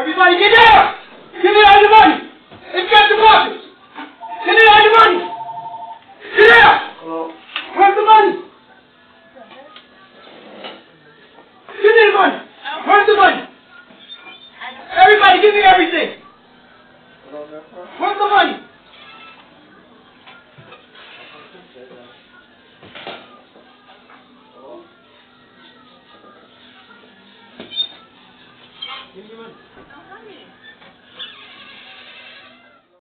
Everybody get down! Give me all your money! Inspect the pockets! Give me all your money! Get down! Where's the money? Give me the money! Where's the money? Everybody give me everything! Where's the money? Give me your money.